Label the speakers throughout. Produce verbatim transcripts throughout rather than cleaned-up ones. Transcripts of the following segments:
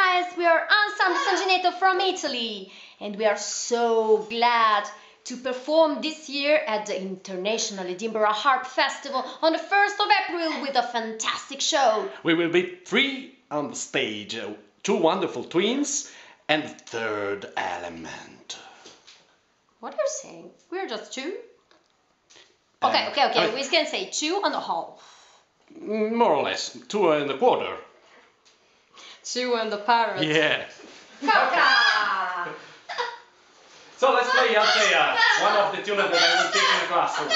Speaker 1: guys, we are Ensemble Sangineto from Italy, and we are so glad to perform this year at the International Edinburgh Harp Festival on the first of April with a fantastic show.
Speaker 2: We will be three on the stage, uh, two wonderful twins and the third element.
Speaker 1: What are you saying? We're just two? Okay, okay, okay,
Speaker 2: I mean,
Speaker 1: we can say two and a half.
Speaker 2: More or less, two and a quarter.
Speaker 1: Two and the parrot.
Speaker 2: Yeah.
Speaker 1: Caca!
Speaker 2: So let's play Althea, one of the tunes that I will take in the classroom.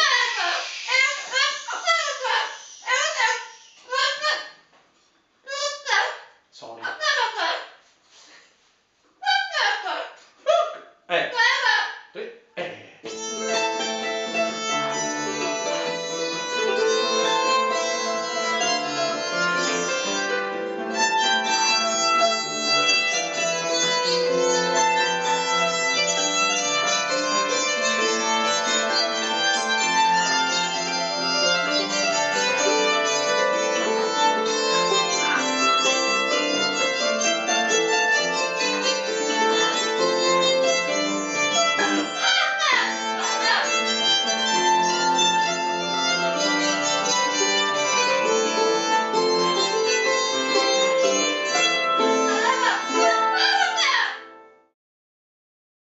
Speaker 2: Sorry. Hey.